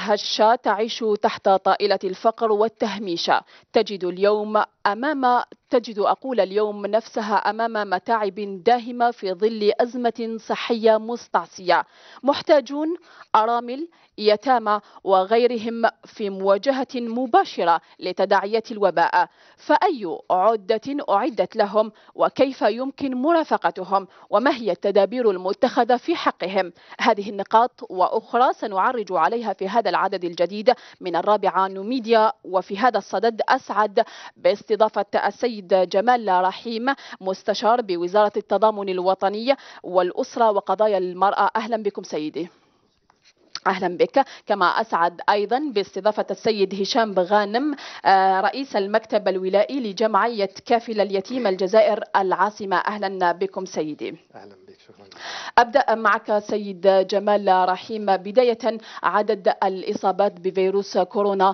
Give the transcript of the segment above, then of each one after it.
الهشة تعيش تحت طائلة الفقر والتهميش. تجد اليوم نفسها أمام متاعب داهمة في ظل أزمة صحية مستعصية. محتاجون، أرامل، يتامى وغيرهم في مواجهة مباشرة لتداعيات الوباء. فأي عدة أعدت لهم؟ وكيف يمكن مرافقتهم؟ وما هي التدابير المتخذة في حقهم؟ هذه النقاط وأخرى سنعرج عليها في هذا العدد الجديد من الرابعة نوميديا. وفي هذا الصدد أسعد باستضافة السيد جمال رحيم، مستشار بوزارة التضامن الوطني والأسرة وقضايا المرأة. أهلا بكم سيدي. أهلا بك. كما أسعد أيضا باستضافة السيد هشام بغانم، رئيس المكتب الولائي لجمعية كافل اليتيم الجزائر العاصمة. أهلا بكم سيدي. أهلا بك. شكرا. أبدأ معك سيد جمال رحيم. بداية، عدد الإصابات بفيروس كورونا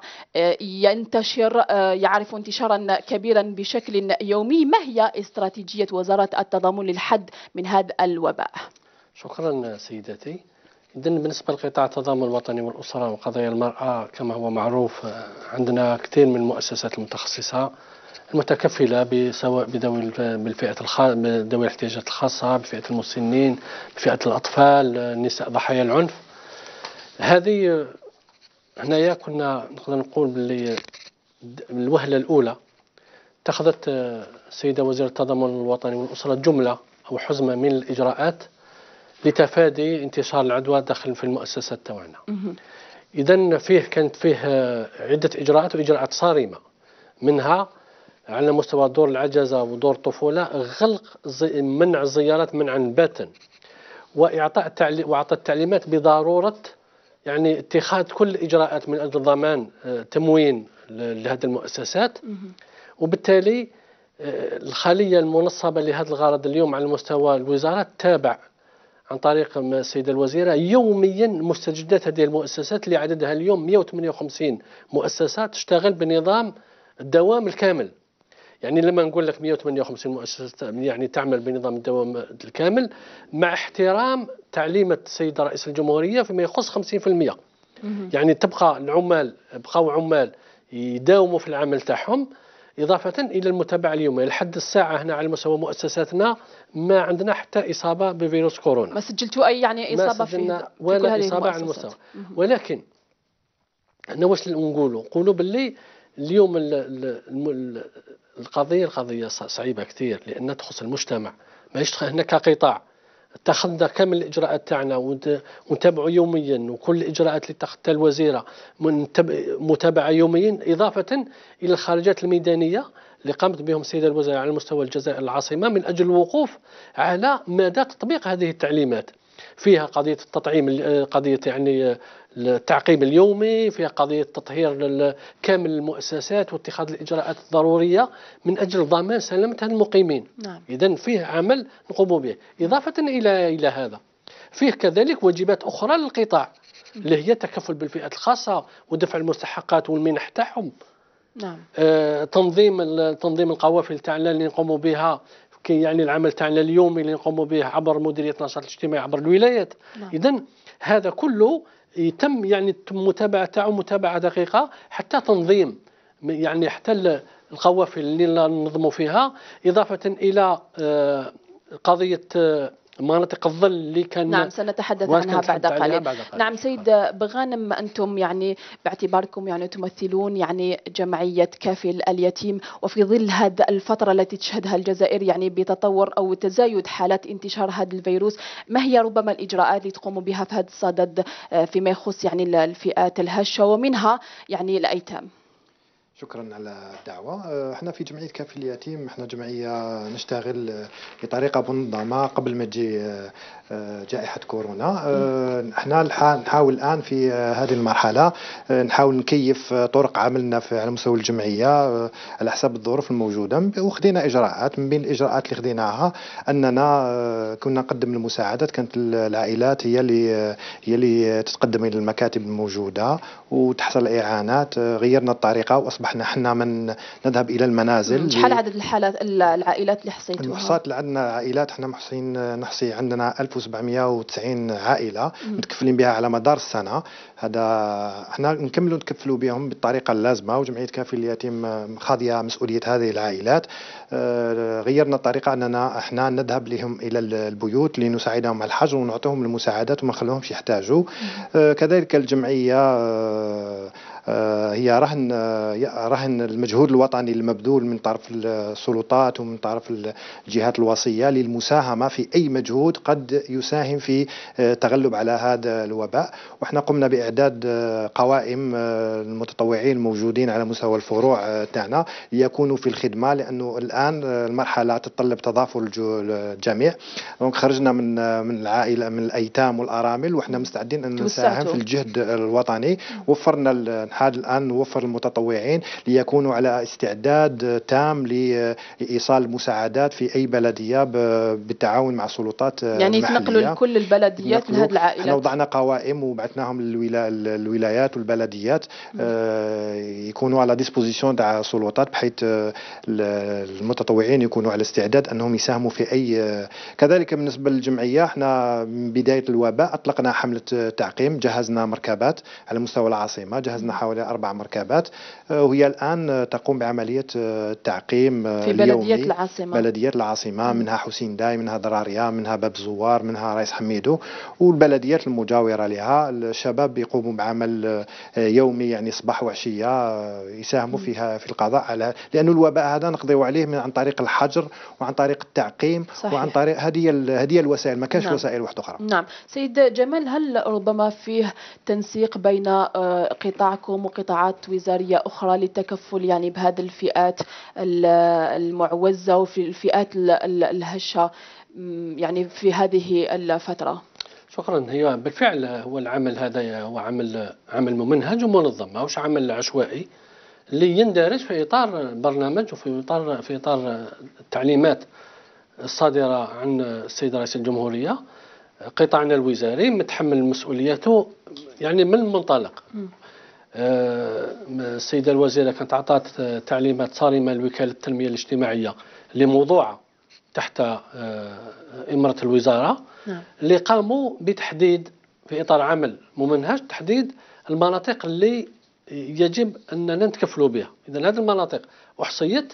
يعرف انتشارا كبيرا بشكل يومي. ما هي استراتيجية وزارة التضامن للحد من هذا الوباء؟ شكرا سيدتي. إذن بالنسبة لقطاع التضامن الوطني والأسرة وقضايا المرأة، كما هو معروف عندنا كثير من المؤسسات المتخصصة المتكفلة سواء بذوي الاحتياجات الخاصة، بفئة المسنين، بفئة الأطفال، النساء ضحايا العنف. هذه هنايا كنا نقدر نقول باللي الوهلة الأولى اتخذت السيدة وزيرة التضامن الوطني والأسرة جملة أو حزمة من الإجراءات لتفادي انتشار العدوى داخل في المؤسسات تاعنا. إذن كانت فيه عدة إجراءات وإجراءات صارمة، منها على مستوى دور العجزة ودور الطفولة غلق منع الزيارات منعا باتا، وإعطاء التعليمات بضرورة يعني اتخاذ كل الإجراءات من أجل ضمان تموين لهذه المؤسسات. وبالتالي الخلية المنصبة لهذا الغرض اليوم على مستوى الوزارة تابع عن طريق السيدة الوزيرة يوميا مستجدات هذه المؤسسات اللي عددها اليوم 158 مؤسسة تشتغل بنظام الدوام الكامل. يعني لما نقول لك 158 مؤسسة يعني تعمل بنظام الدوام الكامل مع احترام تعليمة السيد رئيس الجمهورية فيما يخص 50%. يعني بقاو عمال يداوموا في العمل تاعهم، إضافة إلى المتابعة اليومية. لحد الساعة هنا على مستوى مؤسساتنا ما عندنا حتى إصابة بفيروس كورونا. ما سجلتوا أي يعني إصابة في ولا إصابة على المستوى. ولكن أنا واش نقولوا باللي اليوم القضية صعيبة كثير، لأنها تخص المجتمع. ماهيش هنا كقطاع اتخذنا كامل الإجراءات تاعنا ونتابعوا يوميا، وكل الإجراءات اللي اتخذتها الوزيرة متابعة يوميا، إضافة إلى الخارجات الميدانية اللي قامت بهم السيدة الوزيرة على مستوى الجزائر العاصمة من أجل الوقوف على مدى تطبيق هذه التعليمات. فيها قضية التطعيم، قضية يعني التعقيم اليومي، فيها قضية تطهير كامل المؤسسات واتخاذ الإجراءات الضرورية من أجل ضمان سلامة المقيمين. نعم. إذن فيه عمل نقوم به. إضافة إلى هذا فيه كذلك واجبات أخرى للقطاع اللي هي التكفل بالفئات الخاصة ودفع المستحقات والمنح تاعهم. نعم. تنظيم القوافل تاعنا اللي نقوم بها، يعني العمل تاعنا اليومي اللي نقوم به عبر مديرية النشاط الاجتماعي عبر الولايات. نعم. إذن هذا كله يتم يعني متابعة تاعه متابعة دقيقة، حتى تنظيم يعني حتى القوافل اللي ننظموا فيها، إضافة إلى قضية مناطق الظل اللي كان. نعم، سنتحدث عنها بعد قليل. نعم سيد بغانم، أنتم يعني باعتباركم يعني تمثلون يعني جمعية كافل اليتيم، وفي ظل هذه الفترة التي تشهدها الجزائر يعني بتطور أو تزايد حالات انتشار هذا الفيروس، ما هي ربما الإجراءات اللي تقوموا بها في هذا الصدد فيما يخص يعني الفئات الهشة ومنها يعني الأيتام؟ شكرا على الدعوة. احنا في جمعية كافل اليتيم احنا جمعية نشتغل بطريقة منظمة قبل ما تجي جائحة كورونا. احنا نحاول الآن في هذه المرحلة نحاول نكيف طرق عملنا على مستوى الجمعية على حسب الظروف الموجودة، وخدينا إجراءات. من بين الإجراءات اللي خديناها أننا كنا نقدم المساعدات، كانت العائلات هي اللي تتقدم إلى المكاتب الموجودة وتحصل إعانات. غيرنا الطريقة وأصبح احنا من نذهب الى المنازل. شحال عدد العائلات اللي حصيتوها؟ المحصات اللي عندنا عائلات احنا نحصي عندنا 1790 عائله متكفلين بها على مدار السنه. هذا احنا نكملوا نتكفلوا بهم بالطريقه اللازمه، وجمعيه كافي اليتيم خاضيه مسؤوليه هذه العائلات. غيرنا الطريقه اننا احنا نذهب لهم الى البيوت لنساعدهم على الحجر ونعطيهم المساعدات وما نخليهمش يحتاجوا. كذلك الجمعيه هي رهن المجهود الوطني المبذول من طرف السلطات ومن طرف الجهات الوصية للمساهمة في أي مجهود قد يساهم في تغلب على هذا الوباء. وإحنا قمنا بإعداد قوائم المتطوعين الموجودين على مستوى الفروع تاعنا ليكونوا في الخدمة، لأنه الآن المرحلة تتطلب تضافر الجميع. دونك خرجنا من العائلة من الأيتام والأرامل، وإحنا مستعدين أن نساهم في الجهد الوطني. وفرنا الآن نوفر المتطوعين ليكونوا على استعداد تام لإيصال المساعدات في أي بلدية بالتعاون مع السلطات يعني المحلية. يتنقلوا لكل البلديات من هذه العائلات. احنا وضعنا قوائم وبعثناهم للولايات والبلديات يكونوا على ديسبوزيسيون تاع السلطات، بحيث المتطوعين يكونوا على استعداد أنهم يساهموا في أي. كذلك بالنسبة للجمعية احنا من بداية الوباء أطلقنا حملة تعقيم، جهزنا مركبات على مستوى العاصمة، جهزنا حوالي 4 مركبات، وهي الآن تقوم بعملية التعقيم في بلديات العاصمة منها حسين داي، منها ضراريا، منها باب زوار، منها رئيس حميدو، والبلديات المجاورة لها. الشباب يقوموا بعمل يومي يعني صباح وعشية يساهموا فيها في القضاء على، لأن الوباء هذا نقضيوا عليه عن طريق الحجر وعن طريق التعقيم. صحيح. وعن طريق هذه الوسائل، ما كانش وسائل واحدة أخرى. نعم سيد جمال، هل ربما فيه تنسيق بين قطاعكم وقطاعات وزارية أخرى للتكفل يعني بهذه الفئات المعوزة وفي الفئات الهشة يعني في هذه الفترة؟ شكرا. هي بالفعل هو العمل هذا هو عمل ممنهج ومنظم، ماهوش عمل عشوائي اللي يندرج في إطار برنامج وفي إطار التعليمات الصادرة عن السيد رئيس الجمهورية. قطاعنا الوزاري متحمل مسؤوليته يعني من المنطلق. السيدة الوزيرة كانت أعطت تعليمات صارمة لوكالة التنمية الاجتماعية اللي موضوعة تحت إمرة الوزارة. اللي قاموا بتحديد في إطار عمل ممنهج تحديد المناطق اللي يجب أننا نتكفلوا بها. إذا هذه المناطق أحصيت،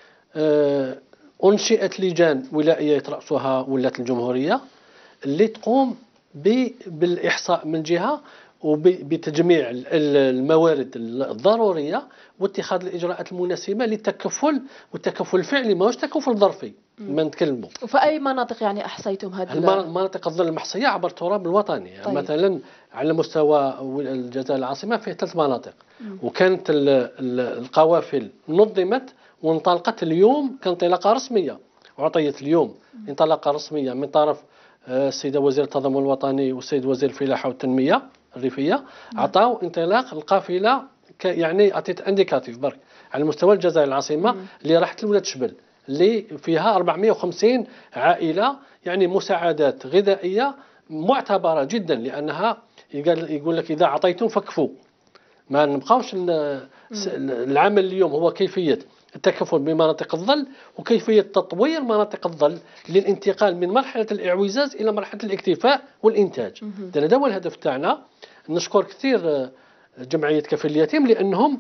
أنشئت لجان ولائية يترأسها ولاة الجمهورية اللي تقوم بالإحصاء من جهة وبتجميع الموارد الضرورية واتخاذ الإجراءات المناسبة للتكفل، والتكفل الفعلي ماهوش تكفل ظرفي ما نتكلموا. وفي أي مناطق يعني أحصيتم هذه المناطق الظل المحصية عبر التراب الوطني؟ طيب. مثلا على مستوى الجزائر العاصمة فيه 3 مناطق، وكانت القوافل نظمت وانطلقت اليوم كانطلاقة رسمية، وعطيت اليوم انطلاقة رسمية من طرف السيدة وزير التضامن الوطني والسيد وزير الفلاحة والتنمية الريفية. عطاو انطلاق القافلة يعني أعطيت انديكاتيف برك على مستوى الجزائر العاصمة اللي راحت لولاد شبل اللي فيها 450 عائلة، يعني مساعدات غذائية معتبرة جدا، لأنها يقول لك إذا عطيتم فكفوا. ما نبقاوش العمل اليوم هو كيفية التكفل بمناطق الظل وكيفية تطوير مناطق الظل للانتقال من مرحلة الإعوزاز إلى مرحلة الاكتفاء والإنتاج. هذا هو الهدف تاعنا. نشكر كثير جمعية كافي اليتيم لأنهم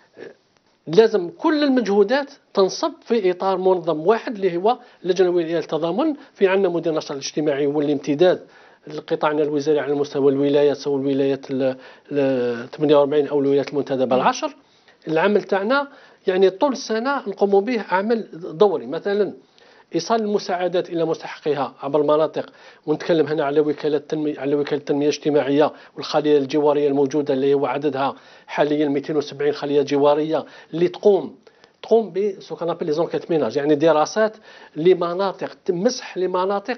لازم كل المجهودات تنصب في إطار منظم واحد اللي هو اللجنة الولاية للتضامن. في عندنا مدير النشاط الاجتماعي هو الامتداد لقطاعنا الوزاري على مستوى الولايات، سواء الولايات 48 أو الولايات المنتدبة 10. العمل تاعنا يعني طول السنة نقوم به عمل دوري، مثلا إيصال المساعدات إلى مستحقيها عبر المناطق، ونتكلم هنا على وكالة التنمية الاجتماعية والخلية الجوارية الموجودة اللي هو عددها حاليا 270 خلية جوارية اللي تقوم بسوكانابيل لي زونكيت ميناج، يعني دراسات لمناطق، مسح لمناطق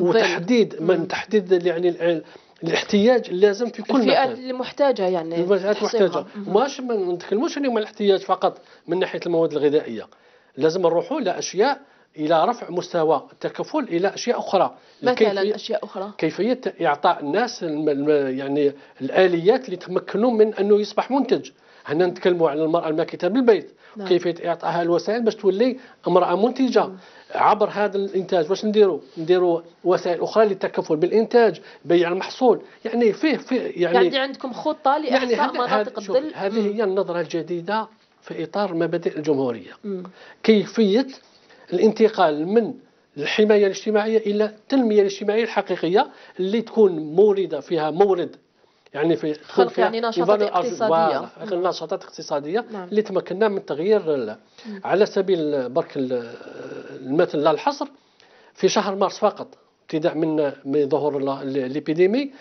وتحديد يعني الاحتياج اللازم في كل مكان. الفئات المحتاجة يعني الفئات المحتاجة، ماش ما نتكلموش اليوم على الاحتياج فقط من ناحية المواد الغذائية، لازم نروحوا لأشياء الى رفع مستوى التكفل الى اشياء اخرى. مثلا اشياء اخرى، كيفيه اعطاء الناس يعني الاليات اللي يتمكنوا من انه يصبح منتج. هنا نتكلموا على المراه الماكثه بالبيت، نعم. كيفيه اعطائها الوسائل باش تولي امراه منتجه. عبر هذا الانتاج واش نديروا وسائل اخرى للتكفل بالانتاج، بيع المحصول. يعني فيه يعني عندكم خطه لاحصاء يعني مناطق الظل. هذه هي النظره الجديده في اطار مبادئ الجمهوريه. كيفيه الانتقال من الحمايه الاجتماعيه الى التنميه الاجتماعيه الحقيقيه اللي تكون مورده فيها مورد، يعني في خلق يعني نشاطات اقتصاديه، نشاطات اقتصاديه. نعم. اللي تمكننا من تغيير. على سبيل برك المثل لا الحصر، في شهر مارس فقط ابتداء من ظهور الابيديمي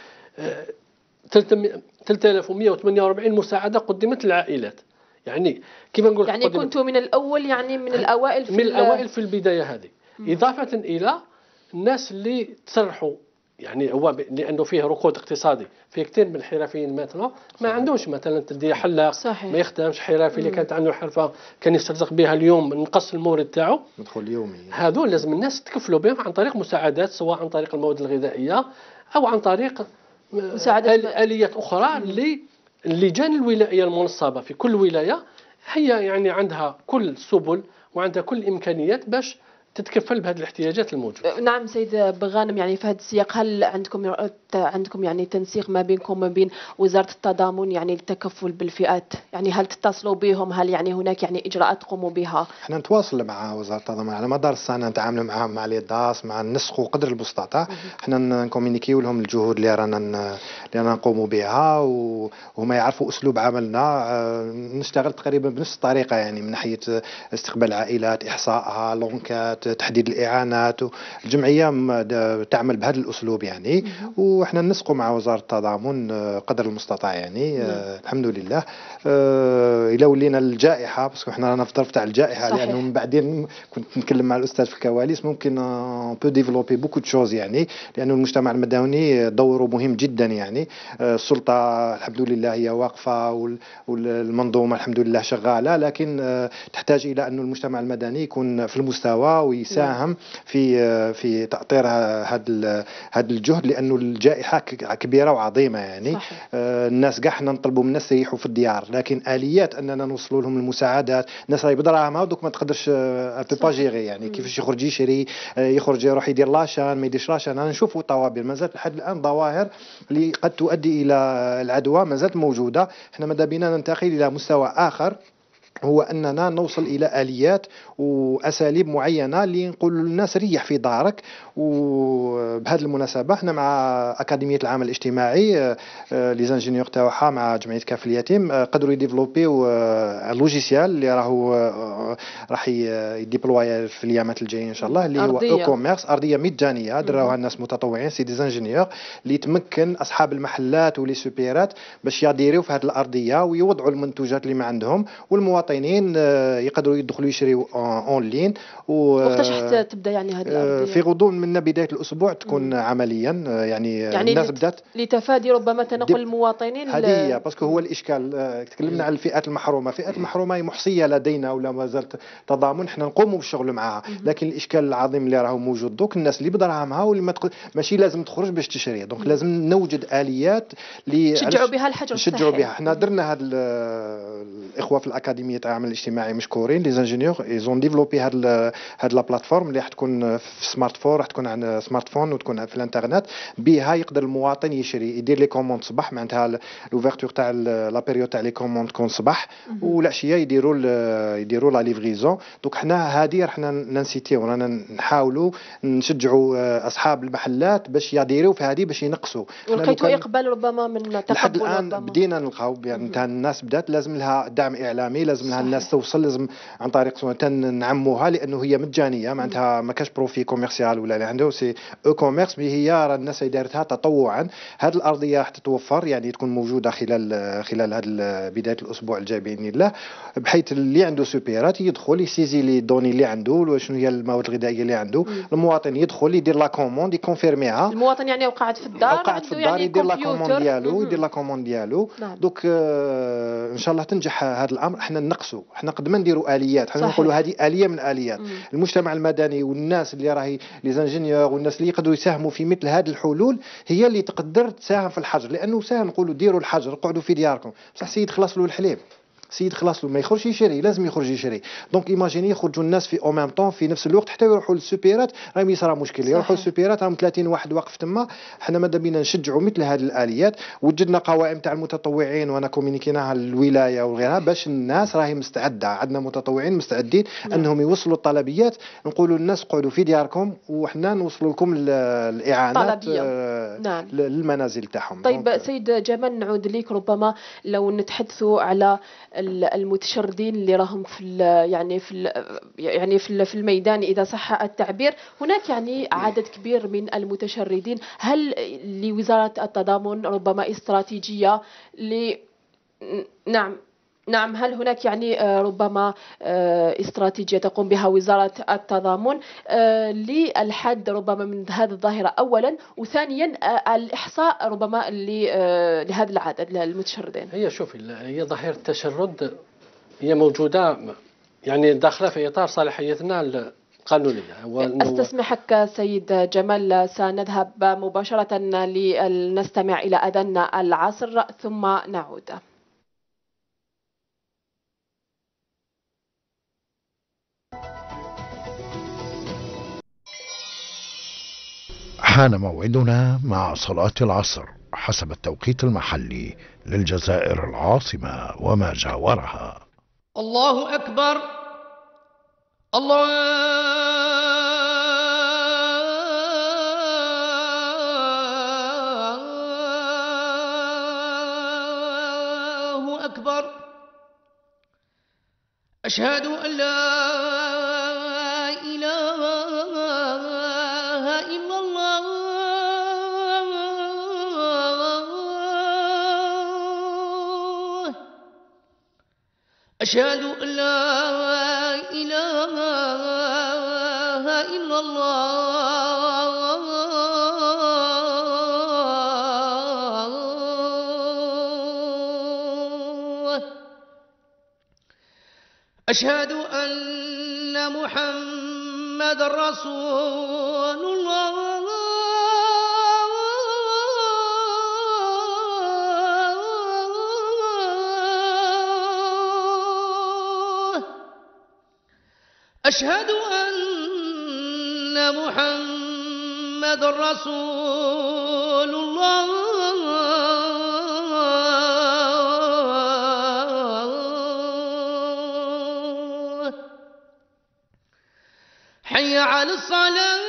3148 مساعده قدمت للعائلات. يعني كما نقول يعني كنتوا من الاول، يعني من الاوائل في البدايه هذه. اضافه الى الناس اللي تسرحوا، يعني هو لانه فيه ركود اقتصادي في كثير من الحرفيين مثلا ما عندهمش مثلا تدي حلاق، ما يخدمش. حرفي اللي كانت عنده حرفه كان يسترزق بها اليوم، نقص المورد تاعو، مدخول يومي. هذول لازم الناس تكفلوا بهم عن طريق مساعدات، سواء عن طريق المواد الغذائيه او عن طريق اليات اخرى. اللجان الولائيه المنصبه في كل ولايه هي يعني عندها كل السبل وعندها كل الامكانيات باش تتكفل بهذه الاحتياجات الموجوده. نعم سيد بغانم، يعني في هذا السياق هل عندكم يعني تنسيق ما بينكم وما بين وزارة التضامن يعني للتكفل بالفئات؟ يعني هل تتصلوا بهم؟ هل يعني هناك يعني اجراءات تقوموا بها؟ احنا نتواصل مع وزارة التضامن على مدار السنة، نتعاملوا معهم مع الإداس، مع النسخ قدر المستطاع. احنا نكومينيكيو لهم الجهود اللي رانا نقوموا بها، وهم يعرفوا اسلوب عملنا. نشتغل تقريبا بنفس الطريقة، يعني من ناحية استقبال العائلات، احصائها، لونكات، تحديد الإعانات. الجمعية تعمل بهذا الأسلوب يعني. وإحنا نسقوا مع وزارة التضامن قدر المستطاع يعني. الحمد لله. إلى ولينا الجائحة، بس إحنا رانا في الظرف تاع الجائحة، لأنه من بعدين كنت نتكلم مع الأستاذ في الكواليس، ممكن بو ديفلوبي بوكو تشوز يعني، لأنه المجتمع المدني دوره مهم جدا يعني. السلطة الحمد لله هي واقفة، والمنظومة الحمد لله شغالة، لكن تحتاج إلى أن المجتمع المدني يكون في المستوى ويساهم في تأطير هذا الجهد، لأنه الجائحة كبيرة وعظيمة يعني. الناس كاع حنا نطلبوا من الناس يريحوا في الديار، لكن آليات أننا نوصلوا لهم المساعدات. الناس راهي بدراهمها ودوك ما تقدرش با جيري يعني. كيفاش يخرج يشري، يخرج يروح يدير لاشان، ما يديرش لاشان. أنا نشوفوا طوابير مازالت لحد الآن ظواهر اللي قد تؤدي إلى العدوى مازالت موجودة. احنا ماذا بينا ننتقل إلى مستوى آخر، هو أننا نوصل إلى آليات وأساليب معينة اللي نقول للناس ريح في دارك. وبهذه المناسبة احنا مع أكاديمية العمل الاجتماعي لي زانجينيور تاعها مع جمعية كاف اليتيم قدروا يديفلوبيو لوجيسيال اللي راح يديبلوي في الأيامات الجاية إن شاء الله، اللي هو او كوميرس، أرضية مجانية دراوها الناس متطوعين، سي دي زانجينيور اللي تمكن أصحاب المحلات ولي سوبيرات باش يديروا في هذه الأرضية ويوضعوا المنتوجات اللي ما عندهم، والمواطنين يقدروا يدخلوا يشريوا اون لين. وقتاش حتى تبدا يعني هذه الأرضية؟ في غضون من بداية الأسبوع تكون عمليا يعني الناس بدات لتفادي ربما تنقل المواطنين. هذه هي باسكو هو الإشكال. تكلمنا على الفئات المحرومة. الفئات المحرومة هي محصية لدينا ولا ما زالت تضامن، احنا نقوموا بالشغل معها، لكن الإشكال العظيم اللي راهو موجود دوك الناس اللي بدراهمها واللي ماشي لازم تخرج باش تشري. دونك لازم نوجد آليات اللي نشجعوا بها الحجر الصحي. نشجعوا بها. احنا درنا هذا الإخوة في الأكاديمية تاع العمل الاجتماعي مشكورين، لي زانجينيور ايزون ديفلوبي هاد لا بلاتفورم اللي راح تكون في سمارت فون، راح تكون عن سمارت فون وتكون في الانترنت. بها يقدر المواطن يشري، يدير لي كوموند صباح، معناتها لوفيرتور تاع لا بيريود تاع لي كوموند تكون صباح، والعشيه يديروا لا ليفريزون. دونك حنا هذه راحنا ننسيتيو، رانا نحاولوا نشجعوا اصحاب المحلات باش يديروا في هذه باش ينقصوا. ولقيتوا اقبال ربما من تقبل؟ لحد الان بدينا نلقاو يعني الناس بدات لازم لها دعم اعلامي، لازم لها الناس توصل، لازم عن طريق نعموها، لانه هي مجانيه معناتها ما كاش بروفي كوميرسيال ولا اللي عنده سي او كوميرس. هي راه الناس اللي دارتها تطوعا. هذه الارضيه راح تتوفر يعني تكون موجوده خلال هذا بدايه الاسبوع الجاي باذن الله، بحيث اللي عنده سوبيرات يدخل يسيزي لي دوني اللي عنده، شنو هي المواد الغذائيه اللي عنده. المواطن يدخل يدير لا كوموند يكونفيرميها. المواطن يعني قاعد في الدار يعني يدير لا كوموند ديالو، دوك ان شاء الله تنجح هذا الامر. احنا ننقصوا، احنا قد ما نديروا اليات، حنا نقولوا هذه اليه من اليات. المجتمع المدني والناس اللي راهي لي زانجينيور والناس اللي يقدروا يساهموا في مثل هذه الحلول هي اللي تقدر تساهم في الحجر، لانه ساهل نقولوا ديروا الحجر قعدوا في دياركم، بصح السيد خلص له الحليب، سيد خلاص له ما يخرج يشري، لازم يخرج يشري. دونك ايماجيني يخرجوا الناس في او ميم طون في نفس الوقت حتى يروحوا للسوبيرات، راهم يصرى مشكل، يروحوا للسوبيرات راهم 30 واحد واقف تما. حنا ماذا بينا نشجعوا مثل هذه الاليات، وجدنا قوائم تاع المتطوعين وانا كومينيكيناها الولايه وغيرها باش الناس راهي مستعده، عندنا متطوعين مستعدين انهم يوصلوا الطلبيات، نقولوا للناس قعدوا في دياركم وحنا نوصلوا لكم الاعانات للمنازل تاعهم. طيب سيد جمال نعود ليك، ربما لو نتحدثوا على المتشردين اللي راهم في الميدان اذا صح التعبير، هناك يعني عدد كبير من المتشردين، هل لوزارة التضامن ربما استراتيجية نعم هل هناك يعني ربما استراتيجية تقوم بها وزارة التضامن للحد ربما من هذه الظاهرة أولا، وثانيا الإحصاء ربما لهذا العدد المتشردين؟ هي شوفي، هي ظاهرة التشرد هي موجودة يعني داخلة في إطار صلاحيتنا القانونية. أستسمحك سيد جمال، سنذهب مباشرة لنستمع إلى أذان العصر ثم نعود. حان موعدنا مع صلاة العصر حسب التوقيت المحلي للجزائر العاصمة وما جاورها. الله أكبر، الله أكبر، أشهد أن لا إله إلا الله، أشهد أن لا إله إلا الله، أشهد أن محمد رسول الله، أشهد أن محمد رسول الله، حي على الصلاة،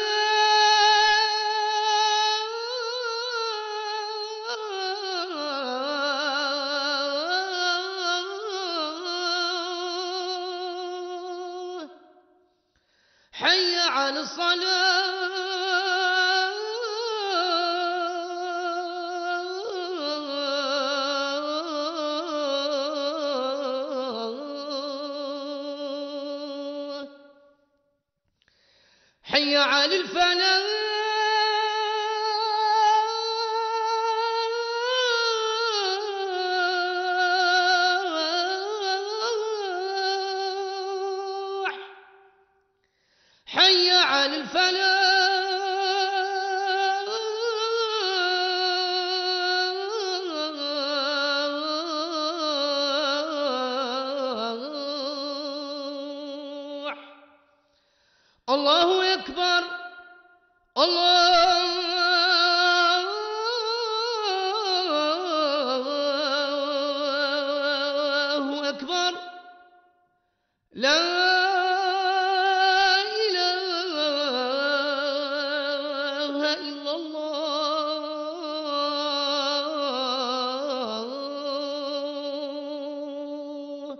حي على الصلاة، حي على الفلاح، حي على الفلاح، الله أكبر، الله أكبر، لا إله إلا الله.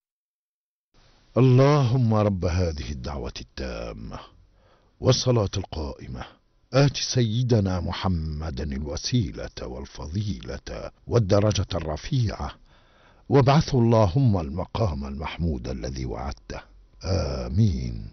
اللهم رب هذه الدعوة التامة والصلاة القائمة، آت سيدنا محمدا الوسيلة والفضيلة والدرجة الرفيعة، وابعثه اللهم المقام المحمود الذي وعدته. آمين.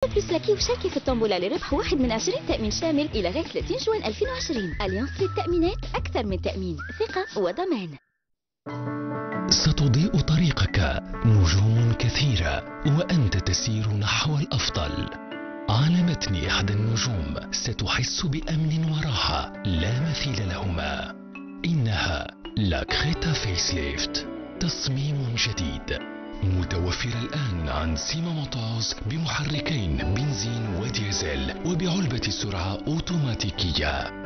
بلس لكي وشاركي في الطنبولة لربح واحد من 20 تأمين شامل إلى غاية 30 جوان 2020. أليانس للتأمينات، أكثر من تأمين، ثقة وضمان. ستضيء طريقك نجوم كثيرة وأنت تسير نحو الأفضل. على متن إحدى النجوم ستحس بأمن وراحة لا مثيل لهما. إنها لا كريتا فيس ليفت، تصميم جديد متوفر الآن عن سيما موتورز بمحركين بنزين وديزل وبعلبة سرعة أوتوماتيكية.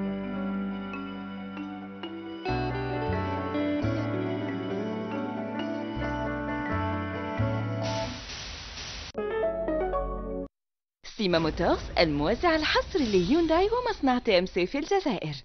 سيما موتورز الموزع الحصري لهيونداي ومصنع TMC في الجزائر.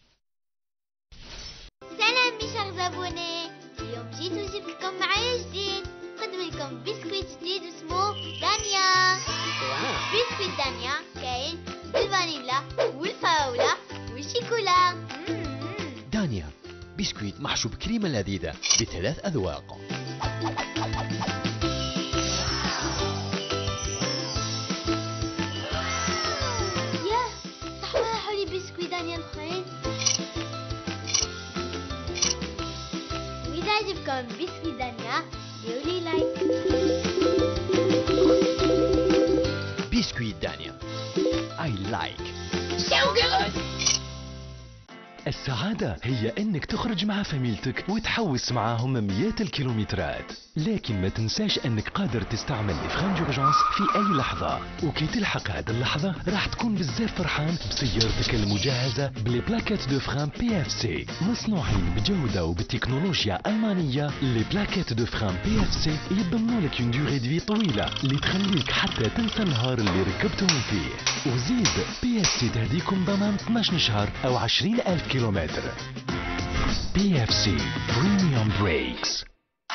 سلام بشر زابوني، اليوم جيت وجبت لكم معايا جديد. نقدم لكم بسكويت جديد اسمه دانيا. بسكويت دانيا كاين بالفانيلا والفراولة والشيكولا. دانيا بسكويت محشو بكريمة لذيذة ب3 أذواق. بسكويت دانيا الأخرين. وإذا عجبكم بسكويت دانيا ديرولي لايك. بسكويت دانيا I like. So good. السعادة هي انك تخرج مع فاميلتك وتحوس معاهم مئات الكيلومترات، لكن ما تنساش انك قادر تستعمل الفران دورجانس في اي لحظة. وكي تلحق هذه اللحظة راح تكون بزاف فرحان بسيارتك المجهزة بلي بلاكيت دو فران PFC مصنوعين بجودة وبتكنولوجيا ألمانية. لي بلاكيت دو فران PFC يضمنوا لك اون دوري دو في طويلة اللي تخليك حتى تنسى النهار اللي ركبتهم فيه. وزيد PFC تهديكم ضمان 12 شهر او 20,000 كيلومتر. PFC Premium Brakes.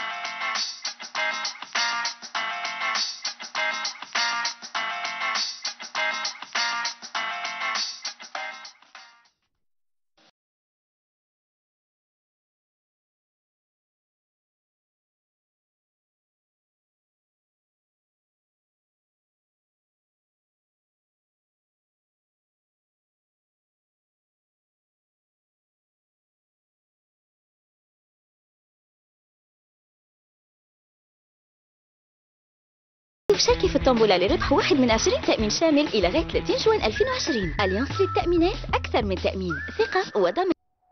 شاركي في الطنبولة لربح واحد من 20 تأمين شامل إلى غاية 30 جوان 2020. أليانس للتأمينات، أكثر من تأمين، ثقة وضمان.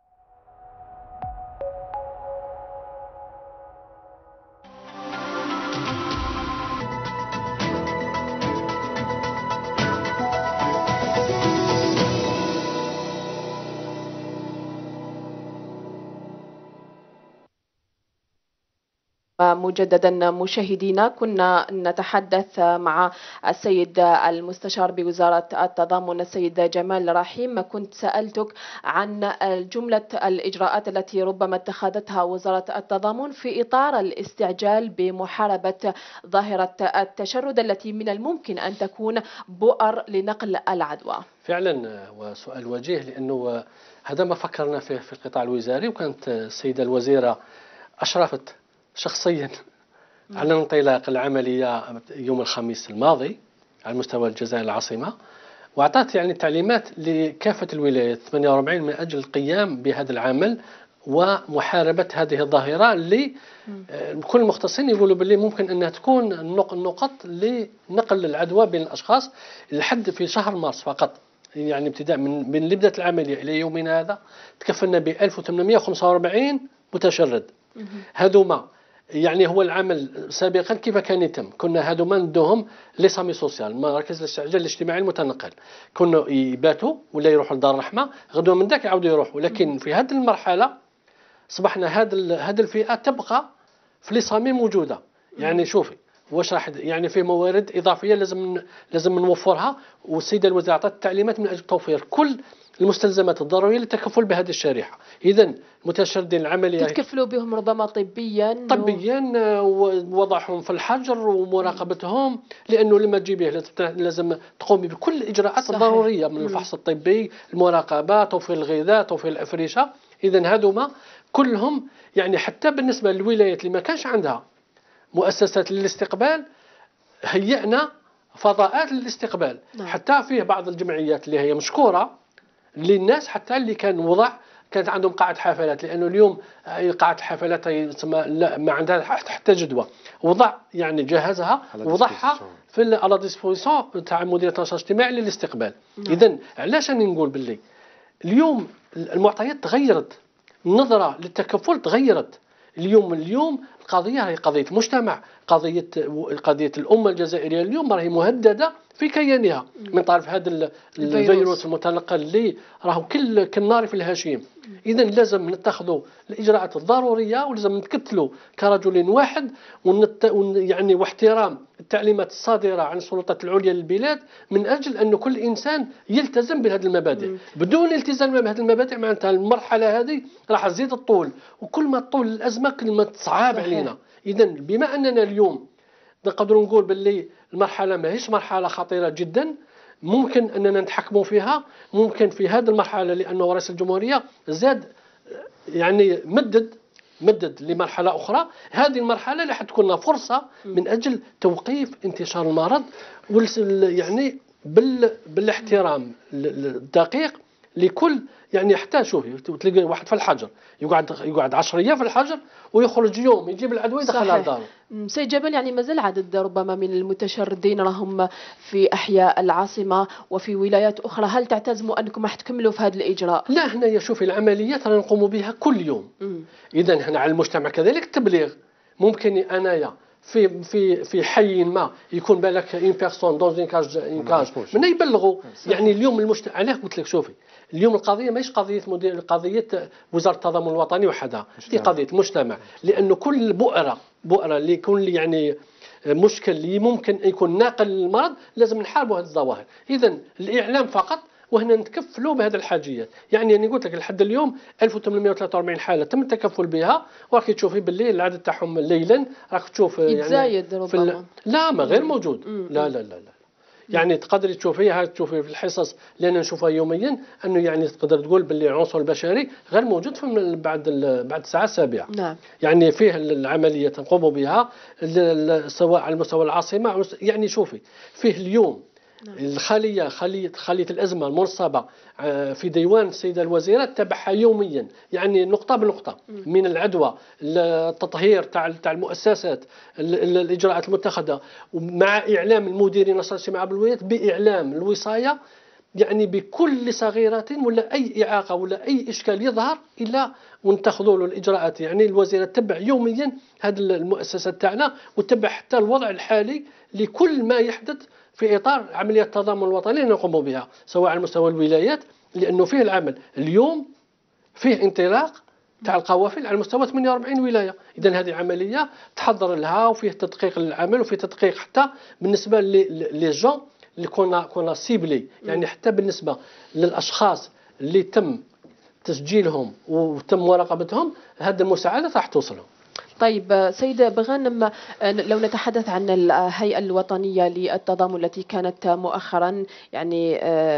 مجددا مشاهدينا، كنا نتحدث مع السيد المستشار بوزارة التضامن السيد جمال رحيم. كنت سألتك عن جملة الإجراءات التي ربما اتخذتها وزارة التضامن في إطار الاستعجال بمحاربة ظاهرة التشرد التي من الممكن أن تكون بؤر لنقل العدوى. فعلا وسؤال وجيه، لأنه هذا ما فكرنا فيه في القطاع الوزاري، وكانت السيدة الوزيرة أشرفت شخصيا على انطلاق العملية يوم الخميس الماضي على مستوى الجزائر العاصمة، وأعطت يعني تعليمات لكافة الولايات 48 من أجل القيام بهذا العمل ومحاربة هذه الظاهرة اللي كل المختصين يقولوا باللي ممكن أنها تكون نقط لنقل العدوى بين الأشخاص لحد في شهر مارس فقط. يعني ابتداء من اللي بدأت العملية إلى يومنا هذا تكفلنا ب 1845 متشرد. هذوما يعني هو العمل سابقا كيف كان يتم، كنا هذوما ندوهم لي سامي سوسيال، مراكز الاستعجال الاجتماعي المتنقل، كنا يباتوا ولا يروحوا لدار الرحمه، غدوه من ذاك يعاودوا يروحوا. لكن في هذه المرحله صبحنا هذه الفئه تبقى في لي سامي موجوده. يعني شوفي واش راح يعني في موارد اضافيه لازم نوفرها، والسيده الوزيره عطت التعليمات من اجل توفير كل المستلزمات الضروريه للتكفل بهذه الشريحه. اذا المتشردين العمليه تتكفلوا بهم ربما طبيا ووضعهم في الحجر ومراقبتهم، لانه لما تجيبيه لازم تقومي بكل الاجراءات الضروريه من الفحص الطبي، المراقبه، توفير الغذاء، توفير الافرشه. اذا هذوما كلهم يعني حتى بالنسبه للولايات اللي ما كانش عندها مؤسسات للاستقبال هيئنا فضاءات للاستقبال. نعم. حتى فيه بعض الجمعيات اللي هي مشكورة للناس، حتى اللي كانت عندهم قاعة حفلات، لأنه اليوم قاعة الحفلات لا ما عندها حتى جدوى، وضع يعني جهزها وضعها في على ديسبوزيسيون تاع مديرية النشاط الاجتماعي للاستقبال. إذن علاش راني نقول باللي اليوم المعطيات تغيرت، النظرة للتكفل تغيرت. اليوم القضية هي قضية مجتمع، قضية الأمة الجزائرية اليوم راهي مهددة في كيانها من طرف هذا الفيروس المتنقل اللي راهو كالنار في الهشيم. إذا لازم نتخذوا الإجراءات الضرورية، ولازم نتكتلوا كرجل واحد يعني واحترام التعليمات الصادرة عن السلطات العليا للبلاد، من أجل أن كل إنسان يلتزم بهذه المبادئ. بدون التزام بهذه المبادئ معناتها المرحلة هذه راح تزيد الطول، وكل ما تطول الأزمة كل ما تصعب علينا. إذا بما أننا اليوم نقدر نقول باللي المرحلة ماهيش مرحلة خطيرة جدا، ممكن أننا نتحكموا فيها، ممكن في هذه المرحلة لأنه رئيس الجمهورية زاد يعني مدد لمرحلة أخرى. هذه المرحلة اللي حتكون فرصة من أجل توقيف انتشار المرض، يعني بالاحترام الدقيق لكل، يعني حتى شوفي تلاقي واحد في الحجر يقعد 10 أيام في الحجر ويخرج يوم يجيب العدوى يدخلها لداره. سيد جبل، يعني مازال عدد ربما من المتشردين راهم في أحياء العاصمة وفي ولايات أخرى، هل تعتزموا أنكم راح تكملوا في هذا الإجراء؟ لا، هنا شوفي العمليات رانا نقوم بها كل يوم. إذا هنا على المجتمع كذلك التبليغ. ممكن أنايا في حي ما يكون بالك ان بيرسون دون ان كاج من يبلغوا. يعني اليوم المجتمع، علاه قلت لك شوفي اليوم القضيه ماهيش قضيه قضيه وزاره التضامن الوطني وحدها، دي قضيه المجتمع. لانه كل بؤره اللي يكون يعني مشكل اللي ممكن يكون ناقل للمرض لازم نحاربوا هذه الظواهر. اذا الاعلام فقط، وهنا نتكفلوا بهذه الحاجيات. يعني انا قلت لك لحد اليوم 1843 حاله تم التكفل بها، وراكي تشوفي بالليل العدد تاعهم ليلا راك تشوف يعني يتزايد ربما. لا، ما غير موجود. لا لا لا لا. يعني تقدري تشوفيها في الحصص اللي انا نشوفها يوميا، انه يعني تقدر تقول باللي العنصر البشري غير موجود في بعد الساعه السابعه. نعم. يعني فيه العمليه نقوم بها سواء على مستوى العاصمه، يعني شوفي فيه اليوم الخلية خلية الأزمة المنصبة في ديوان السيدة الوزيرة تتبعها يوميا، يعني نقطة بنقطة من العدوى، التطهير تاع المؤسسات، الإجراءات المتخذة، مع إعلام المديرين النشاط الاجتماعي بالولايات بإعلام الوصاية، يعني بكل صغيرة ولا أي إعاقة ولا أي إشكال يظهر إلا ونتخذوا له الإجراءات. يعني الوزيرة تتبع يوميا هذه المؤسسات تاعنا، وتتبع حتى الوضع الحالي لكل ما يحدث في إطار عملية التضامن الوطني اللي نقوم بها سواء على مستوى الولايات، لأنه فيه العمل اليوم فيه انطلاق تاع القوافل على مستوى 48 ولاية. إذن هذه عملية تحضر لها، وفيه تدقيق للعمل، وفيه تدقيق حتى بالنسبة لي جون اللي كنا سيبلي، يعني حتى بالنسبة للأشخاص اللي تم تسجيلهم وتم مراقبتهم، هذه المساعدة راح توصلهم. طيب سيدة بغانم، لو نتحدث عن الهيئة الوطنية للتضامن التي كانت مؤخرا يعني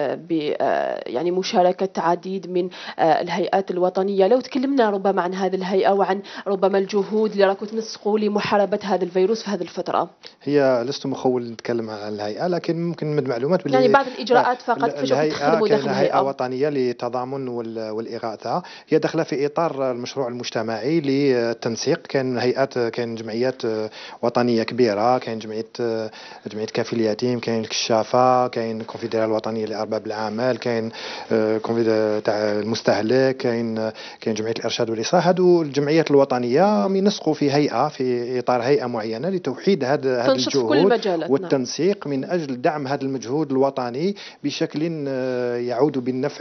يعني مشاركة عديد من الهيئات الوطنية، لو تكلمنا ربما عن هذه الهيئة وعن ربما الجهود اللي راكم تنسقوا لمحاربة هذا الفيروس في هذه الفترة. هي لست مخول نتكلم عن الهيئة، لكن ممكن نمد معلومات يعني بعض الإجراءات فقط. الهيئة كاين هيئة وطنية للتضامن والإغاثة، هي داخلة في إطار المشروع المجتمعي للتنسيق. كاين هيئات، كاين جمعيات وطنيه كبيره، كاين جمعيه كافي اليتيم، كاين الكشافه، كاين الكونفدراليه الوطنيه لارباب العمل، كاين تاع المستهلك، كاين جمعيه الارشاد والاصلاح. هادو الجمعيات الوطنيه ينسقوا في هيئه، في اطار هيئه معينه لتوحيد هذا الجهود والتنسيق من اجل دعم هذا المجهود الوطني بشكل يعود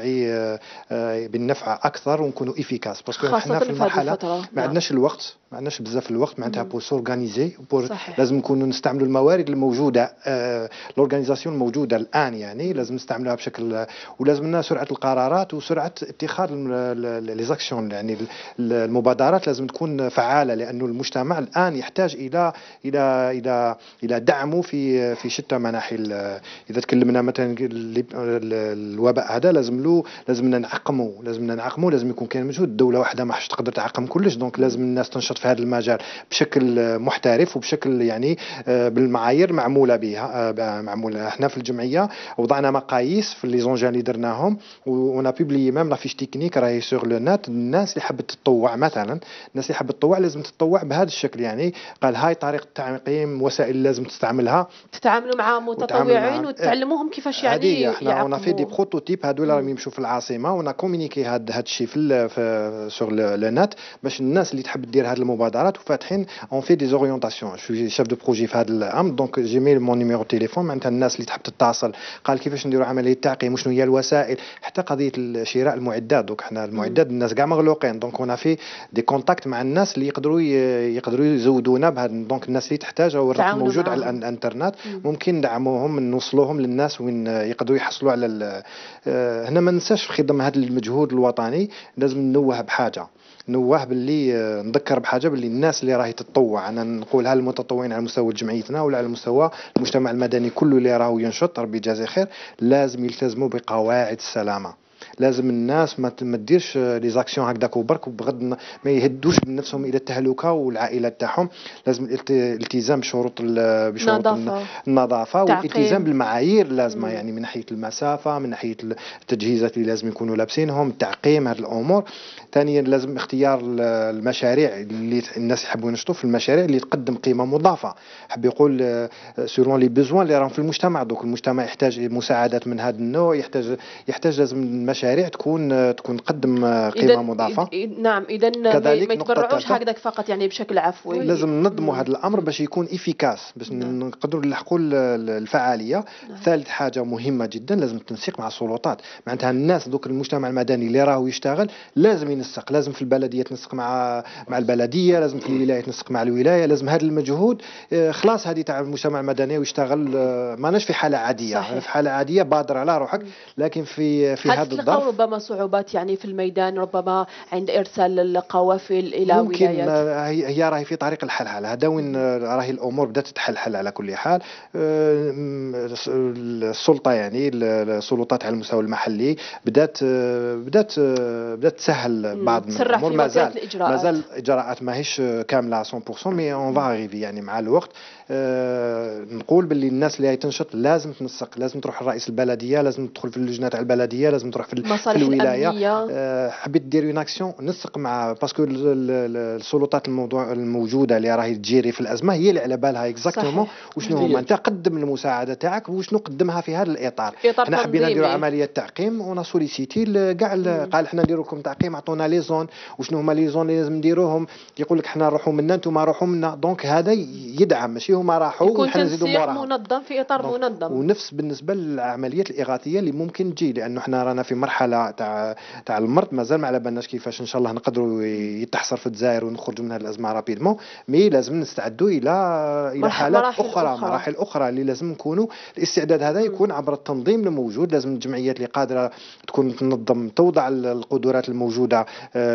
بالنفع اكثر ونكونوا افيكاس. باسكو حنا في المرحله ما عندناش الوقت، ما عندناش بزاف الوقت معناتها بور سورغانيزي، لازم نكونوا نستعملوا الموارد الموجوده، لورغانيزاسيون الموجوده الان، يعني لازم نستعملوها بشكل، ولازم لنا سرعه القرارات وسرعه اتخاذ لي زاكسيون، يعني المبادرات لازم تكون فعاله، لانه المجتمع الان يحتاج الى دعمه في شتى مناحي. اذا تكلمنا مثلا الوباء هذا لازمنا نعقمه، لازم يكون كاين مجهود. الدوله واحده ما حش تقدر تعقم كلش، دونك لازم الناس تنشط في هذا المجال بشكل محترف وبشكل يعني بالمعايير معموله بها معموله. احنا في الجمعيه وضعنا مقاييس في لي زونجان اللي درناهم ونا بوبليي ميم لا فيش تكنيك راهي سور لو نت. الناس اللي حبت تطوع مثلا، الناس اللي حبت تطوع لازم تتطوع بهذا الشكل، يعني قال هاي طريقه التعقيم، وسائل لازم تستعملها، تتعاملوا مع متطوعين وتعلموهم كيفاش يعني احنا اون في دي بروتوتيب هذول راهم يمشوا في العاصمه، ونا كومونيكي هذا الشيء في سور لو نت باش الناس اللي تحب دير هذه المبادرات وفاتحين اون في دي زورينتاسيون. شو شيف دو بروجي في هذا الامر، دونك جي مي مون نيميرو تليفون معناتها الناس اللي تحب تتصل قال كيفاش نديروا عمليه تعقيم وشنو هي الوسائل، حتى قضيه شراء المعدات. دونك احنا المعدات الناس كاع مغلوقين، دونك هنا في دي كونتاكت مع الناس اللي يقدروا يزودونا بهذا. دونك الناس اللي تحتاج او الرقم موجود على الانترنت ممكن ندعموهم نوصلوهم للناس وين يقدروا يحصلوا على هنا ما ننساش في خدمه هذا المجهود الوطني لازم ننوه بحاجه، نوه باللي نذكر بحاجه باللي الناس اللي راهي تتطوع، انا نقولها للمتطوعين على مستوى جمعيتنا ولا على مستوى المجتمع المدني كله اللي راهو ينشط ربي يجازيه خير، لازم يلتزموا بقواعد السلامه. لازم الناس ما تديرش لي زاكسيون هكذاك وبرك وبغض ما يهدوش من نفسهم الى التهلكه والعائلات تاعهم. لازم الالتزام بشروط النظافه والالتزام بالمعايير اللازمه، يعني من ناحيه المسافه، من ناحيه التجهيزات اللي لازم يكونوا لابسينهم، التعقيم، هذه الامور. ثانيا لازم اختيار المشاريع اللي الناس يحبوا ينشطوا في المشاريع اللي تقدم قيمه مضافه. حب يقول سورون لي بيزوان اللي راهم في المجتمع، دوك المجتمع يحتاج مساعدات من هذا النوع، يحتاج لازم المشاريع تكون تقدم قيمه مضافه. نعم، اذا ما يتبرعوش هكذاك فقط يعني بشكل عفوي. لازم ننظموا هذا الامر باش يكون افيكاس باش نقدروا نلحقوا الفعاليه. ثالث حاجه مهمه جدا لازم التنسيق مع السلطات، معناتها الناس دوك المجتمع المدني اللي راهو يشتغل لازم ينسق، لازم في البلديه تنسق مع البلديه، لازم في الولايه تنسق مع الولايه، لازم هذا المجهود خلاص هذه تاع المجتمع المدني ويشتغل. ماناش في حاله عاديه، صحيح. في حاله عاديه بادر على روحك، لكن في هذا الظرف ربما صعوبات يعني في الميدان، ربما عند ارسال القوافل الى ممكن ولايات. هي راهي في طريق الحل، هذا وين راهي الامور بدات تتحل على كل حال. السلطه يعني السلطات على المستوى المحلي بدات تسهل بعض الامور، مازال الاجراءات ماهيش كامله 100% مي اون فا اريفي يعني مع الوقت. نقول باللي الناس اللي هي تنشط لازم تنسق، لازم تروح لرئيس البلديه، لازم تدخل في اللجنه تاع البلديه، لازم تروح في الولايه. حبيت دير اون اكسيون نسق مع باسكو السلطات الموجوده اللي راهي تجيري في الازمه هي اللي على بالها اكزاكتومون وشنو هما. انت قدم المساعده تاعك وشنو قدمها في هذا الاطار. احنا حبينا نديروا عمليه تعقيم ونا سوليسيتي كاع قال احنا نديروا لكم تعقيم، عطونا لي زون وشنو هما لي زون اللي لازم نديروهم. يقول لك احنا نروحوا منا انتم روحوا منا، دونك هذا يدعم ماشي هما راحوا وحنا نزيدوا موراهم، منظم في اطار منظم. ونفس بالنسبه للعمليات الاغاثيه اللي ممكن تجي، لانه احنا رانا في مرحله تاع المرض مازال ما على بالناش كيفاش ان شاء الله نقدروا يتحصر في الجزائر ونخرجوا من هذه الازمه رابيدمون، مي لازم نستعدوا الى حالات اخرى، مراحل اخرى اللي لازم نكونوا. الاستعداد هذا يكون عبر التنظيم الموجود، لازم الجمعيات اللي قادره تكون تنظم توضع القدرات الموجوده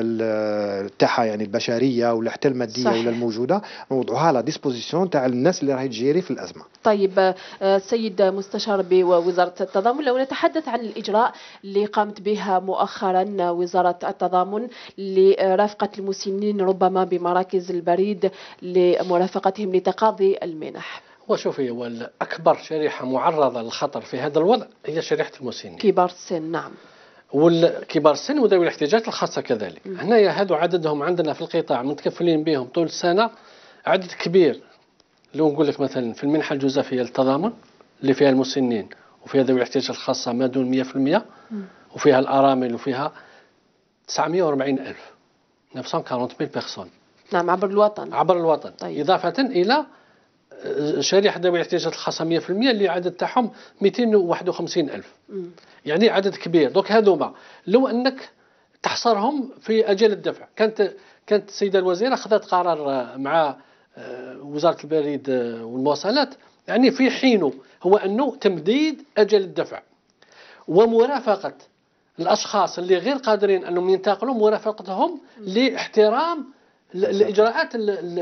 تاعها يعني البشريه ولا حتى الماديه ولا الموجوده، نوضعوها على ديسبوزيسيون تاع الناس اللي راهي تجيري في الازمه. طيب سيد مستشار بوزاره التضامن، لو نتحدث عن الاجراء اللي قامت بها مؤخرا وزاره التضامن لرافقه المسنين ربما بمراكز البريد لمرافقتهم لتقاضي المنح. وشوفي هو اكبر شريحه معرضه للخطر في هذا الوضع هي شريحه المسنين، كبار السن. نعم، والكبار السن وذوي الاحتياجات الخاصه كذلك. هنايا هذو عددهم عندنا في القطاع متكفلين بهم طول السنه عدد كبير. لو نقول لك مثلا في المنحه الجزافيه للتضامن اللي فيها المسنين وفيها ذوي الاحتياجات الخاصه ما دون 100%، وفيها الارامل وفيها 940,000 940,000 بيرسون. نعم، عبر الوطن. طيب. اضافه الى شريحه ذوي الاحتياجات الخاصه 100% اللي عدد تاعهم 251,000. يعني عدد كبير. دوك هذوما لو انك تحصرهم في اجل الدفع، كانت السيده الوزيره اخذت قرار مع وزاره البريد والمواصلات يعني في حينه، هو انه تمديد اجل الدفع ومرافقه الاشخاص اللي غير قادرين انهم ينتقلوا، مرافقتهم لاحترام الاجراءات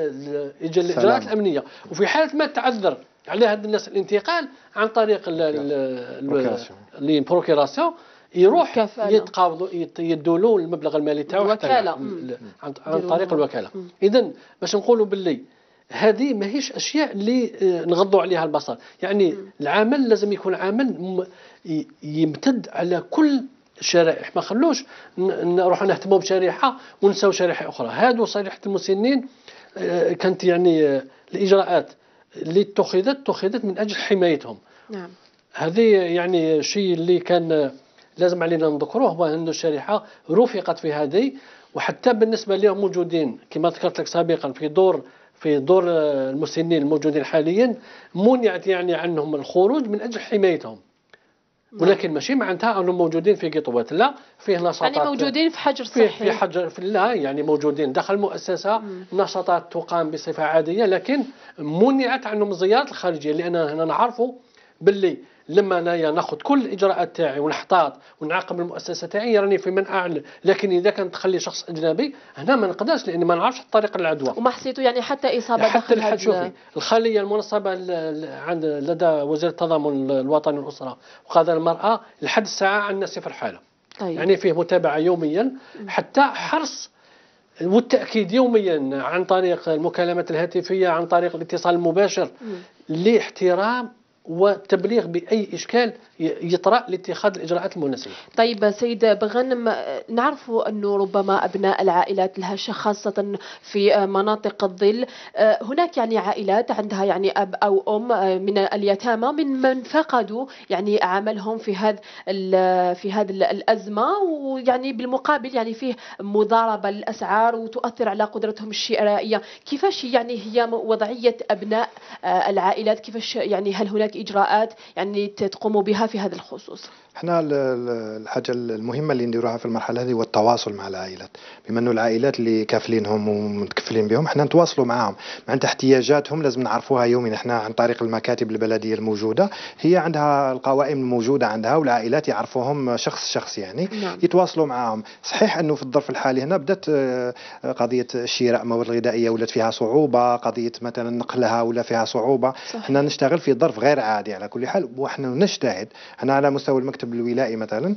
الامنيه. وفي حاله ما تعذر على هاد الناس الانتقال عن طريق البروكيراسيون، يروح كفالة. يتقاضوا يدوا له المبلغ المالي تاعو الوكالة. عن طريق الوكالة. إذا باش نقولوا باللي هذه ماهيش أشياء اللي نغضوا عليها البصر، يعني العمل لازم يكون عمل يمتد على كل الشرائح، ما خلوش نروحوا نهتموا بشريحة ونساو شريحة أخرى. هادو شريحة المسنين كانت يعني الإجراءات اللي اتخذت من أجل حمايتهم. نعم. هذه يعني الشيء اللي كان لازم علينا نذكروه، هو أن الشريحة رفقت في هذه، وحتى بالنسبة لهم موجودين كما ذكرت لك سابقا في دور المسنين الموجودين حاليا، منعت يعني عنهم الخروج من أجل حمايتهم. ولكن ماشي معناتها انهم موجودين في قطوات، لا، فيه نشاطات يعني موجودين في حجر صحي، في حجر لا، يعني موجودين داخل المؤسسه. نشاطات تقام بصفه عاديه، لكن منعت عنهم الزيارات الخارجيه، لان هنا نعرفوا باللي لما انايا ناخذ كل الاجراءات تاعي ونحتاط ونعاقب المؤسسه تاعي راني في منع. لكن اذا كانت تخلي شخص اجنبي هنا ما نقدرش، لان ما نعرفش طريق العدوى. وما حسيتوا يعني حتى اصابه حتى داخل شوفي الخليه المنصبه عند لدى وزير التضامن الوطني والاسره وقضايا المراه لحد الساعه عندنا 0 حاله. طيب. يعني فيه متابعه يوميا، حتى حرص والتاكيد يوميا عن طريق المكالمات الهاتفيه، عن طريق الاتصال المباشر لاحترام والتبليغ بأي إشكال يطرأ لاتخاذ الإجراءات المناسبة. طيب سيد بغنم، نعرفوا أنه ربما أبناء العائلات الهشة خاصة في مناطق الظل، هناك يعني عائلات عندها يعني أب أو أم من اليتامى من فقدوا يعني عملهم في هذا الأزمة، ويعني بالمقابل يعني فيه مضاربة للأسعار وتؤثر على قدرتهم الشرائية. كيفاش يعني هي وضعية أبناء العائلات؟ كيفاش يعني هل هناك إجراءات يعني تقوموا بها في هذا الخصوص؟ احنا الحاجه المهمه اللي نديروها في المرحله هذه هو التواصل مع العائلات، بما انه العائلات اللي كافلينهم ومتكفلين بهم احنا نتواصلوا معهم، معناتها احتياجاتهم لازم نعرفوها يوميا. احنا عن طريق المكاتب البلديه الموجوده، هي عندها القوائم الموجوده عندها، والعائلات يعرفوهم شخص يعني. نعم. يتواصلوا معهم. صحيح انه في الظرف الحالي هنا بدات قضيه شراء مواد غذائيه ولات فيها صعوبه، قضيه مثلا نقلها ولا فيها صعوبه. احنا نشتغل في ظرف غير عادي على كل حال، واحنا نجتهد. احنا على مستوى المكتب الولائي مثلا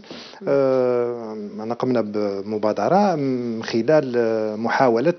أنا قمنا بمبادرة من خلال محاولة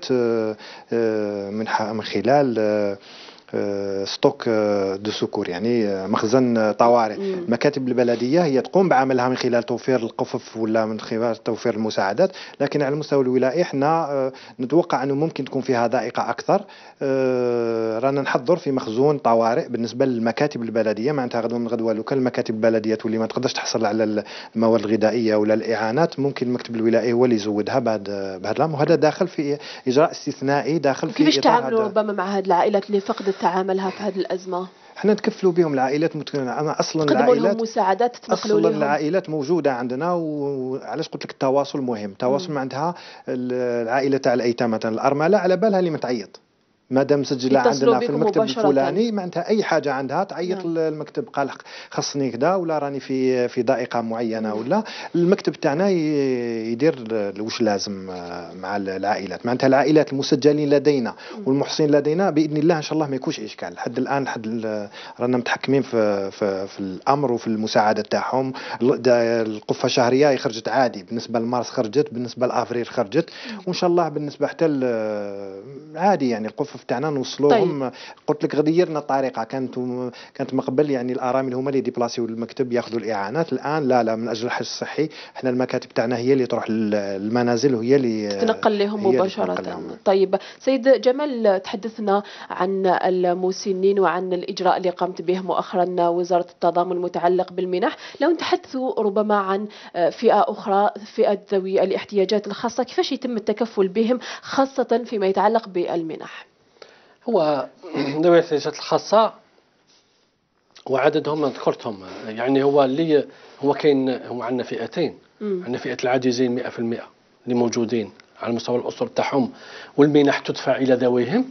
من خلال ستوك دو سكور، يعني مخزن طوارئ. المكاتب البلديه هي تقوم بعملها من خلال توفير القفف ولا من خلال توفير المساعدات، لكن على المستوى الولائي احنا نتوقع انه ممكن تكون فيها ضائقه اكثر. رانا نحضر في مخزون طوارئ بالنسبه للمكاتب البلديه، معناتها غدوه من غدوه لو كان المكاتب البلديه واللي ما تقدرش تحصل على المواد الغذائيه ولا الاعانات، ممكن المكتب الولائي هو اللي يزودها بعد العام، وهذا داخل في اجراء استثنائي داخل في. كيفاش تعاملوا ربما مع هذه العائلات اللي فقدت تعاملها في هذه الأزمة؟ احنا نتكفلوا بهم العائلات أنا أصلا تقدموا لهم مساعدات، تنقلوا لهم. العائلات موجودة عندنا، وعلاش قلت لك التواصل مهم. التواصل معناتها العائلة تاع الأيتام مثلا الأرملة على بالها اللي متعيط، مادام مسجله عندنا في المكتب الفلاني، معناتها اي حاجه عندها تعيط المكتب، قال خصني كذا ولا راني في ضائقه معينه، ولا المكتب تاعنا يدير واش لازم مع العائلات. معناتها العائلات المسجلين لدينا والمحصنين لدينا باذن الله ان شاء الله ما يكونش اشكال. لحد الان رانا متحكمين في الامر وفي المساعده تاعهم. القفه الشهريه خرجت عادي، بالنسبه لمارس خرجت، بالنسبه لافريل خرجت، وان شاء الله بالنسبه حتى عادي يعني القفه تاعنا نوصلوهم. طيب. قلت لك غيرنا الطريقه، كانت من قبل يعني الارامل هما اللي ديبلاسيو المكتب ياخذوا الاعانات، الان لا من اجل الحج الصحي احنا المكاتب تاعنا هي اللي تروح للمنازل وهي اللي تنقل لهم مباشره. طيب سيد جمال، تحدثنا عن المسنين وعن الاجراء اللي قامت به مؤخرا وزاره التضامن المتعلق بالمنح. لو نتحدثوا ربما عن فئه اخرى، فئه ذوي الاحتياجات الخاصه، كيفاش يتم التكفل بهم خاصه فيما يتعلق بالمنح؟ هو ذوي الاحتياجات الخاصة وعددهم ذكرتهم، يعني هو كاين، هو عندنا فئتين. عندنا فئة العاجزين 100% اللي موجودين على مستوى الأسر تاعهم والمنح تدفع إلى ذويهم،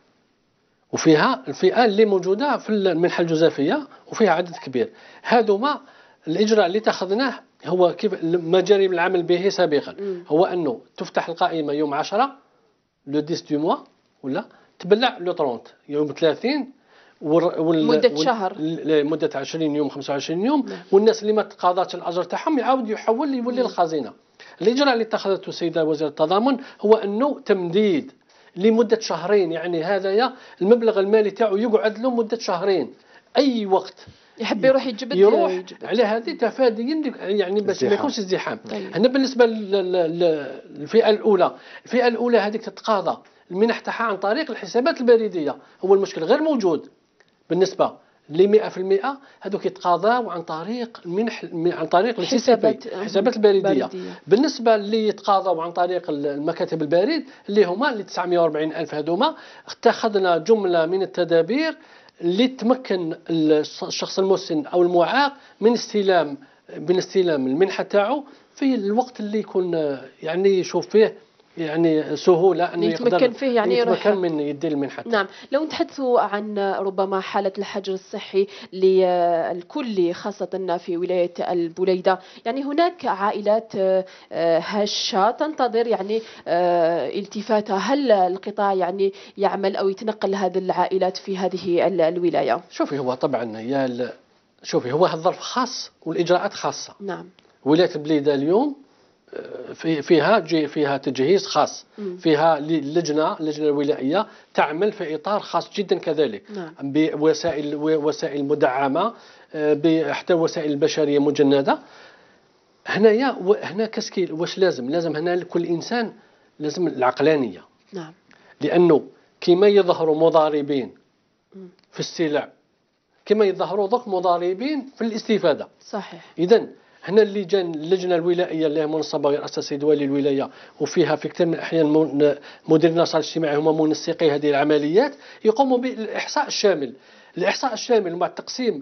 وفيها الفئة اللي موجودة في المنحة الجزافية وفيها عدد كبير. هذوما الإجراء اللي اتخذناه هو كيف ما جري العمل به سابقا، هو أنه تفتح القائمة يوم 10 لو 10 دو موا، ولا تبلع لو 30 يوم 30، مدة شهر، لمدة 20 يوم 25 يوم. والناس اللي ما تقاضاتش الأجر تاعهم يعاود يحول يولي الخزينة. الإجراء اللي اتخذته السيدة وزيرة التضامن هو أنه تمديد لمدة شهرين، يعني هذايا المبلغ المالي تاعو يقعد له مدة شهرين، أي وقت يحب يروح يجبد يروح على هذه تفادي يعني باش ما يكونش ازدحام. هنا بالنسبة للفئة الأولى، الفئة الأولى هذيك تتقاضى المنح تاعها عن طريق الحسابات البريدية. هو المشكل غير موجود بالنسبة ل 100%، هذوك يتقاضاو عن طريق المنح عن طريق الحسابات البريدية. بالنسبة اللي يتقاضوا عن طريق المكاتب البريد اللي هما اللي 940,000 هذوما، اتخذنا جملة من التدابير اللي تمكن الشخص المسن أو المعاق من استلام المنحة تاعو في الوقت اللي يكون يعني يشوف فيه يعني سهولة أن يتمكن فيه، يعني يتمكن من يدي المنحة. نعم. لو نتحدثوا عن ربما حالة الحجر الصحي للكل خاصة في ولاية البليدة، يعني هناك عائلات هشة تنتظر يعني التفاتها، هل القطاع يعني يعمل أو يتنقل هذه العائلات في هذه الولاية؟ شوفي هو طبعا شوفي هو الظرف خاص والإجراءات خاصة. نعم. ولاية البليدة اليوم فيها تجهيز خاص، فيها اللجنة الولائية تعمل في إطار خاص جدا كذلك. نعم. بوسائل مدعمة، حتى وسائل البشرية مجندة. هنا كسكيل واش لازم هنا لكل إنسان لازم العقلانية. نعم. لأنه كما يظهروا مضاربين في السلع، كما يظهروا ضغط مضاربين في الاستفادة. صحيح. إذن هنا اللجنة الولائية اللي هي منصبة برئاسة السيد والي الولاية، وفيها في كثير من الأحيان مدير النشاط الاجتماعي هما منسقي هذه العمليات، يقوموا بالإحصاء الشامل. الإحصاء الشامل مع تقسيم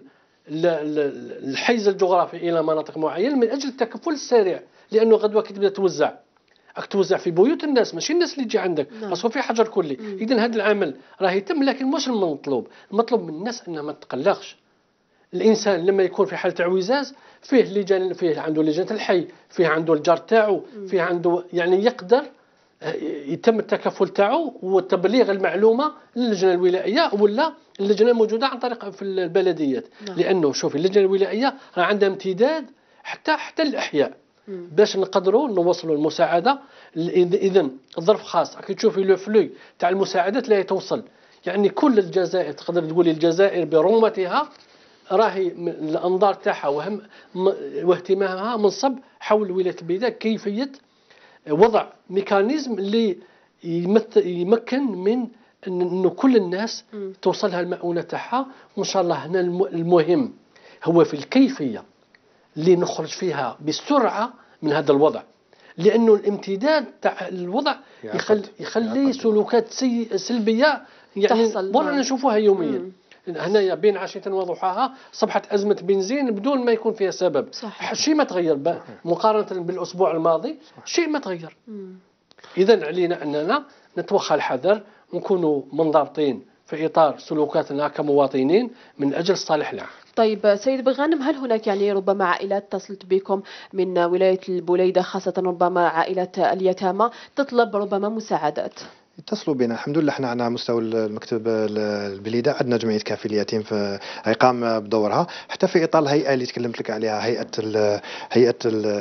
الحيز الجغرافي إلى مناطق معينة من أجل التكفل السريع، لأنه غدوة كي تبدأ توزع في بيوت الناس، ماشي الناس اللي تجي عندك، بس في حجر كلي. إذن هذا العمل راه يتم، لكن مش المطلوب من الناس أنها ما تقلقش. الإنسان لما يكون في حالة اعوزاز فيه لجان، فيه عنده لجنة الحي، فيه عنده الجار تاعو، فيه عنده يعني يقدر يتم التكفل تاعو وتبليغ المعلومة للجنة الولائية ولا اللجنة الموجودة عن طريق في البلديات. لأنه شوفي اللجنة الولائية راه عندها امتداد حتى الأحياء باش نقدروا نوصلوا المساعدة. إذن الظرف خاص كي تشوفي لو فلو تاع المساعدات لا توصل، يعني كل الجزائر تقدر تقولي الجزائر برمتها راهي الأنظار تاعها واهتمامها منصب حول ولاية البليدة كيفية وضع ميكانيزم اللي يمكن من أنه كل الناس توصلها المؤونة تاعها. وإن شاء الله هنا المهم هو في الكيفية اللي نخرج فيها بسرعة من هذا الوضع، لأنه الامتداد تاع الوضع يخلي سلوكات سلبية يعني ولا نشوفوها يوميا. هنايا بين عشية وضحاها صبحت أزمة بنزين بدون ما يكون فيها سبب. شيء ما تغير مقارنة بالأسبوع الماضي، شيء ما تغير. إذن علينا أننا نتوخى الحذر ونكونوا منضبطين في إطار سلوكاتنا كمواطنين من أجل الصالح العام. طيب سيد بغانم، هل هناك يعني ربما عائلات اتصلت بكم من ولاية البليدة، خاصة ربما عائلة اليتامى تطلب ربما مساعدات؟ اتصلوا بنا الحمد لله. احنا على مستوى المكتب البليدة عندنا جمعية كافي اليتيم في قام بدورها، حتى في اطار الهيئه اللي تكلمت لك عليها، هيئه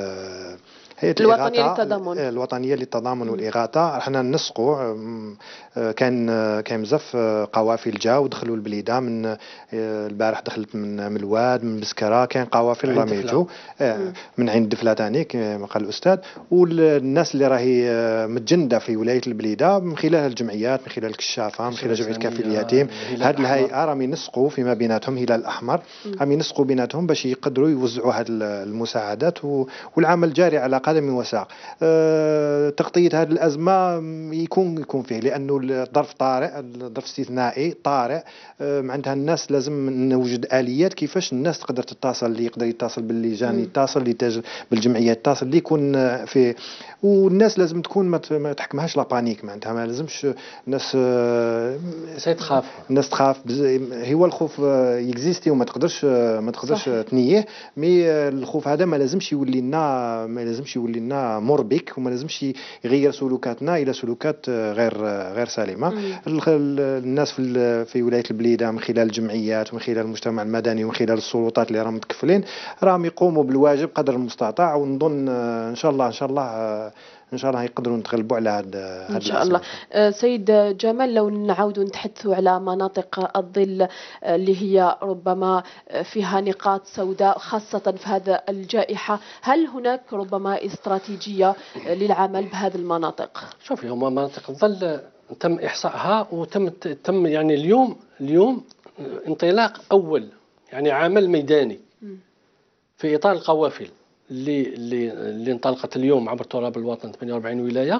الوطنيه للتضامن والاغاثه. احنا نسقوا كان بزاف قوافل جاوا ودخلوا البليده. من البارح دخلت من الواد، من بسكره، كان قوافل رميتو من عين دفله ثاني كما قال الاستاذ. والناس اللي راهي متجنده في ولايه البليده من خلال الجمعيات، من خلال الكشافه، من خلال جمعيه كافي اليتيم، هذه الهيئه راهم ينسقوا فيما بيناتهم، الهلال الاحمر راهم ينسقوا بيناتهم باش يقدروا يوزعوا هذه المساعدات. والعمل جاري على قدم وساق. تغطية هذه الأزمة يكون فيه، لأنه الظرف طارئ، الظرف استثنائي طارئ. عندها الناس لازم نوجد آليات كيفاش الناس تقدر تتصل، اللي يقدر يتصل باللجان يتصل، اللي بالجمعيات يتصل، اللي يكون في والناس لازم تكون ما تحكمهاش لا بانيك، معناتها ما لازمش الناس تخاف. الناس تخاف هو الخوف يكزيستي وما تقدرش تنيه، مي الخوف هذا ما لازمش يولي لنا مربك، وما لازمش يغير سلوكاتنا الى سلوكات غير سليمه. الناس في ولايه البليده من خلال الجمعيات ومن خلال المجتمع المدني ومن خلال السلطات اللي راهم متكفلين راهم يقوموا بالواجب قدر المستطاع، ونظن ان شاء الله يقدروا نتغلبوا على هذا ان شاء الله. سيد جمال، لو نعاودوا نتحدثوا على مناطق الظل اللي هي ربما فيها نقاط سوداء خاصة في هذا الجائحة، هل هناك ربما استراتيجية للعمل بهذه المناطق؟ شوفي، هما مناطق الظل تم إحصائها وتم يعني اليوم انطلاق أول يعني عمل ميداني في إطار القوافل اللي انطلقت اليوم عبر تراب الوطن 48 ولاية،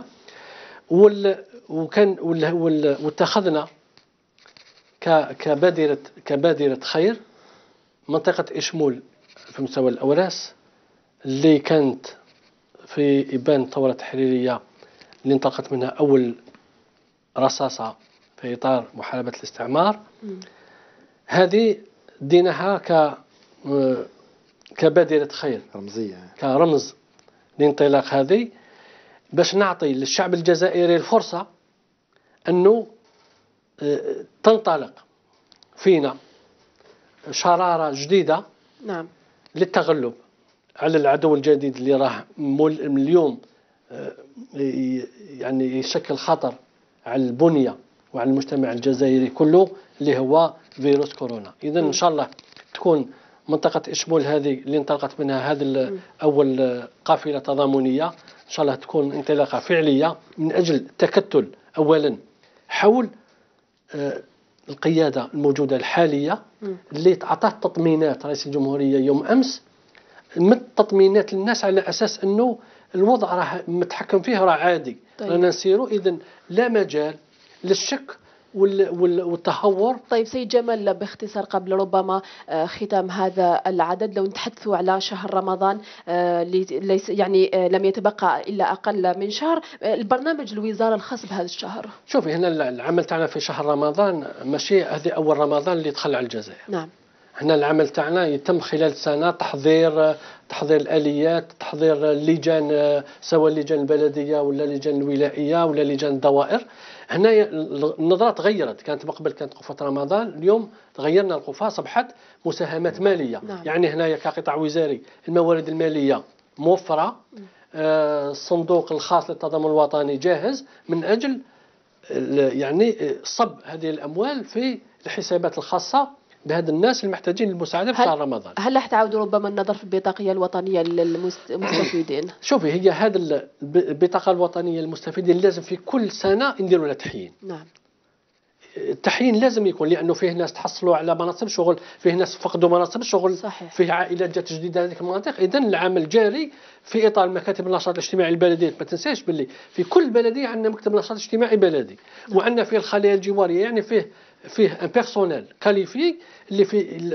واتخذنا كبادرة خير منطقة إشمول في مستوى الأوراس اللي كانت في إبان الثورة التحريرية اللي انطلقت منها أول رصاصة في إطار محاربة الاستعمار. هذه دينها كبادرة خير رمزية، كرمز لانطلاق هذه، باش نعطي للشعب الجزائري الفرصة أنه تنطلق فينا شرارة جديدة نعم للتغلب على العدو الجديد اللي راه اليوم يعني يشكل خطر على البنية وعلى المجتمع الجزائري كله، اللي هو فيروس كورونا. إذا إن شاء الله تكون منطقة إشمول هذه اللي انطلقت منها هذه أول قافلة تضامنية إن شاء الله تكون انطلاقة فعلية من أجل التكتل أولا حول القيادة الموجودة الحالية اللي أعطت تطمينات رئيس الجمهورية يوم أمس، تطمينات للناس على أساس أنه الوضع راه متحكم فيه راه عادي. طيب. رانا نسيروا، إذن لا مجال للشك والتهور. طيب سيد جمال، باختصار قبل ربما ختام هذا العدد، لو نتحدثوا على شهر رمضان ليس يعني لم يتبقى إلا أقل من شهر، البرنامج الوزارة الخاص بهذا الشهر. شوفي، هنا العمل تاعنا في شهر رمضان ماشي هذه أول رمضان اللي دخل على الجزائر. نعم. هنا العمل تاعنا يتم خلال سنة تحضير الآليات، تحضير اللجان، سواء اللجان البلدية ولا اللجان الولائية ولا لجان الدوائر. هنا النظرة تغيرت، كانت قبل كانت قفة رمضان، اليوم تغيرنا القفة، أصبحت مساهمات مالية. نعم. يعني هنا كقطاع وزاري الموارد المالية موفرة، الصندوق الخاص للتضامن الوطني جاهز من أجل يعني صب هذه الأموال في الحسابات الخاصة بهذا الناس المحتاجين للمساعدة في شهر رمضان. هل راح تعودوا ربما النظر في البطاقية الوطنية للمستفيدين؟ شوفي، هي هذا البطاقة الوطنية للمستفيدين لازم في كل سنة نديروا لها تحيين. نعم. التحيين لازم يكون، لأنه فيه ناس تحصلوا على مناصب شغل، فيه ناس فقدوا مناصب شغل. صحيح. فيه عائلات جات جديدة هذيك المناطق. إذن العمل جاري في إطار مكاتب النشاط الاجتماعي البلدية. ما تنساش باللي في كل بلدية عندنا مكتب نشاط اجتماعي بلدي. نعم. وعندنا فيه الخلايا الجوارية، يعني فيه ان بيرسونيل كاليفي اللي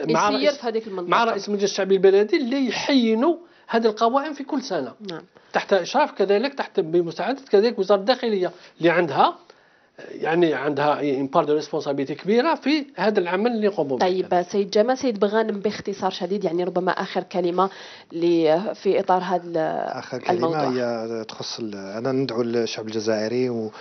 مع رئيس المجلس الشعبي البلدي اللي يحينوا هذه القوائم في كل سنة. نعم. تحت إشراف كذلك، تحت بمساعدة كذلك وزارة الداخلية اللي عندها بار دو ريسبونسابيلتي كبيره في هذا العمل اللي يقوموا به. طيب سيد جمال، سيد بغانم، باختصار شديد يعني ربما اخر كلمه في اطار هذا اخر كلمه هي تخص انا ندعو الشعب الجزائري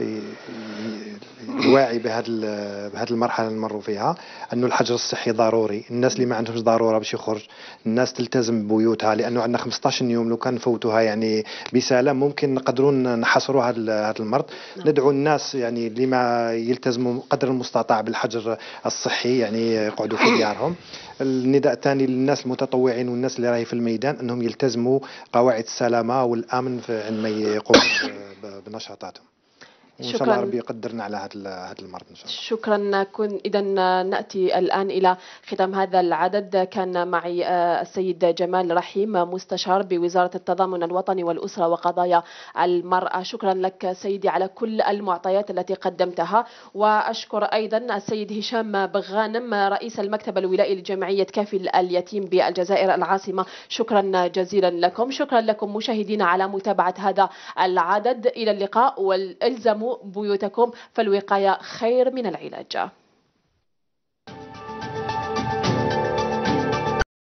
الواعي بهذه المرحله اللي نمروا فيها، انه الحجر الصحي ضروري. الناس اللي ما عندهمش ضروره باش يخرج، الناس تلتزم ببيوتها، لانه عندنا 15 يوم لو كان نفوتوها يعني بسلام ممكن نقدرون نحصروا هذا المرض. نعم. ندعو الناس يعني اللي ما يلتزموا قدر المستطاع بالحجر الصحي يعني يقعدوا في ديارهم. النداء الثاني للناس المتطوعين والناس اللي راهي في الميدان انهم يلتزموا قواعد السلامه والامن عندما يقوموا بنشاطاتهم. وان شاء الله ربي يقدرنا على هذا المرض ان شاء الله. شكرا. إذا نأتي الآن إلى ختام هذا العدد. كان معي السيد جمال رحيم مستشار بوزارة التضامن الوطني والأسرة وقضايا المرأة. شكرا لك سيدي على كل المعطيات التي قدمتها، وأشكر أيضا السيد هشام بغانم رئيس المكتب الولائي لجمعية كافل اليتيم بالجزائر العاصمة. شكرا جزيلا لكم. شكرا لكم مشاهدينا على متابعة هذا العدد. إلى اللقاء، والزموا بيوتكم فالوقاية خير من العلاج.